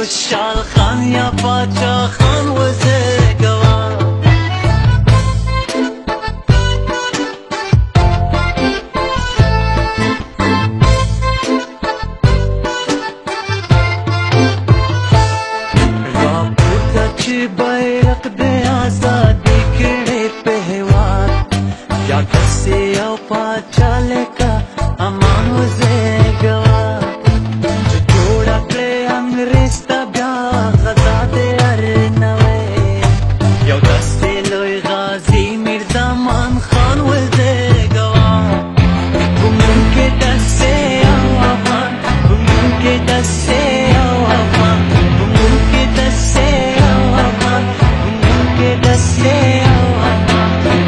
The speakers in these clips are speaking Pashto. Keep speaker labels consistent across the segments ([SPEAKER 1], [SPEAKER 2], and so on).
[SPEAKER 1] خوشحال خان یا پاچا خان وزه گوا را پورته چې بیرق د ازادۍ کړې په هېواد یا داسې یو پاچا لکه امان وزه گوا چې جوړه کړې انګریز ته بیا غزا د هر نوی یو داسې لوی غازي میرزامان خان وزه گوا په مونږ کې داسې یو افغان په مونږ کې داسې یو افغان په مونږ کې داسې یو افغان په مونږ کې داسې یو افغان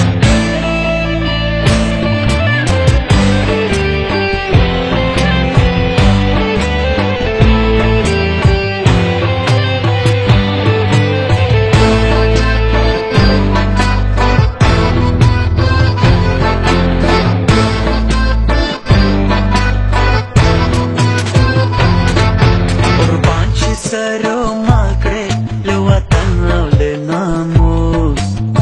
[SPEAKER 1] سرو مال کړې له وطن او له ناموس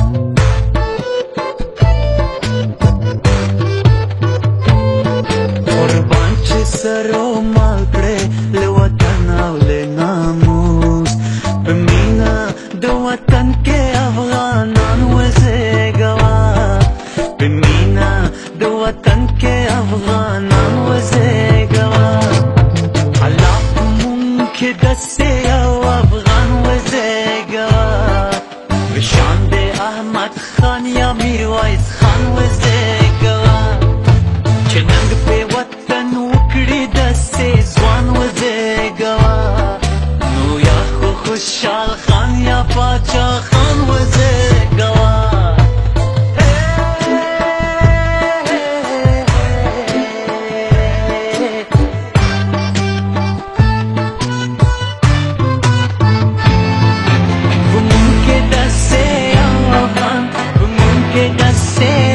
[SPEAKER 1] قربان چې سرو مال کړې له وطن او له ناموس په مینا د وطن کې افغانان وزېږوا په مینا د وطن کې افغانان وزېږوا الله که دسته یو افغان وزېږوا بشان د احمد خان یا میرویس خان وزېږوا چې ننګ په وطن وکړي داسې ځوان وزېږوا نو یا خو خوشحال خان یا پاچا خان وزېږوا say